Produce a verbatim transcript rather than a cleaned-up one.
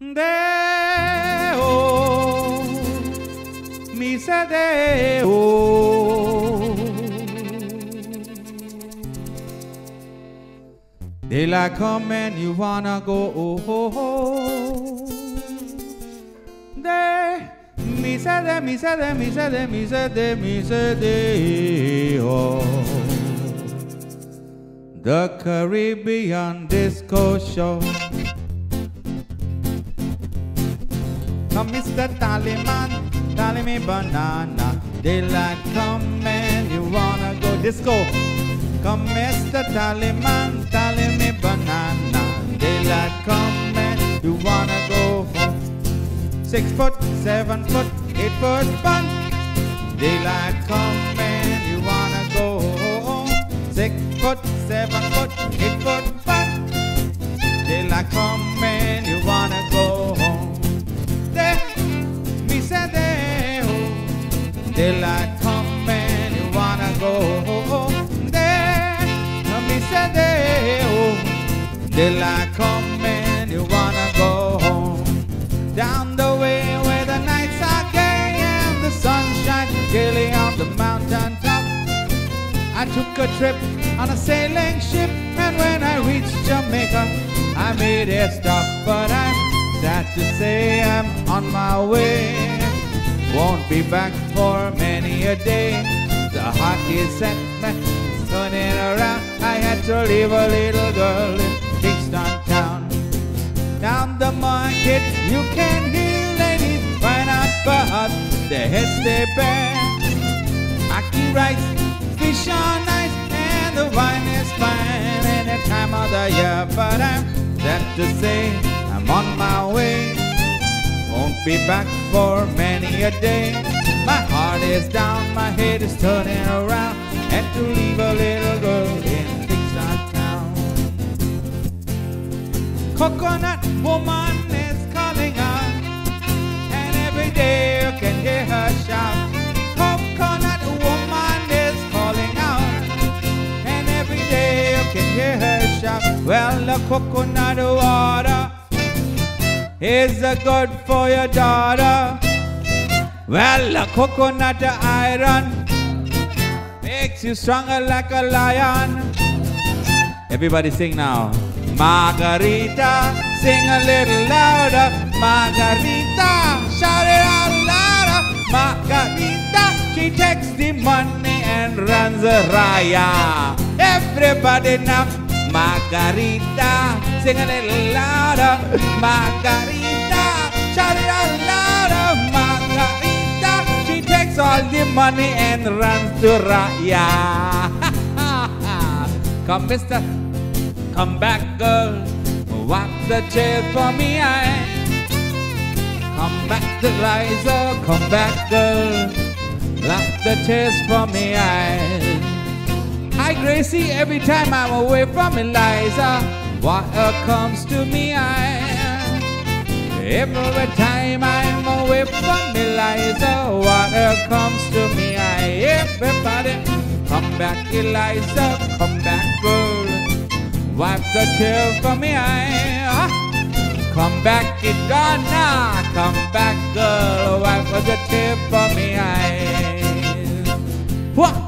Deo, me say Deo. Daylight come and you wanna go. Day, me say de, me say de, me say de, me say de, me say Deo. The Caribbean disco show. Come, Mister Tallyman, tally me banana. Daylight come and you wanna go disco. Come, Mister Tallyman, tally me banana. Daylight come and you wanna go home. Six foot, seven foot, eight foot fun. Daylight come and you wanna go home. Six foot, seven foot, eight foot fun. Daylight come and you wanna go home. Daylight come and you wanna go home. There, me say there. Daylight come and you wanna go home. Down the way where the nights are gay and the sun shines gaily on the mountain top. I took a trip on a sailing ship, and when I reached Jamaica, I made a stop. But I'm sad to say I'm on my way. Won't be back for many a day. The heart is set, man, turning around. I had to leave a little girl in Kingston town. Down the market you can hear ladies crying out for us. Their heads stay bare. Ackee rice, fish on ice, and the wine is fine any time of the year. But I'm sad to say I'm on my way. Won't be back for many a day. My heart is down, my head is turning around. Had to leave a little girl in Kingston town. Coconut woman is calling out, and every day you can hear her shout. Coconut woman is calling out, and every day you can hear her shout. Well, the coconut water is it good for your daughter? Well, a coconut iron makes you stronger like a lion. Everybody sing now. Margarita, sing a little louder. Margarita, shout it out louder. Margarita, she takes the money and runs a riot. Everybody now. Margarita, sing a little louder. Margarita, shout it out louder. Margarita, she takes all the money and runs to Raya. Come, mister, come back, girl. Wipe the tears for me, I. Come back, Eliza. Come back, girl. Wipe the tears for me, I. Hi, Gracie, every time I'm away from Eliza, water comes to me, I. Every time I'm away from Eliza, water comes to me, I. Everybody, come back, Eliza, come back, girl. Wipe the tear from me, I. Come back, Idonna, come back, girl. Wipe the tear from me, I. What?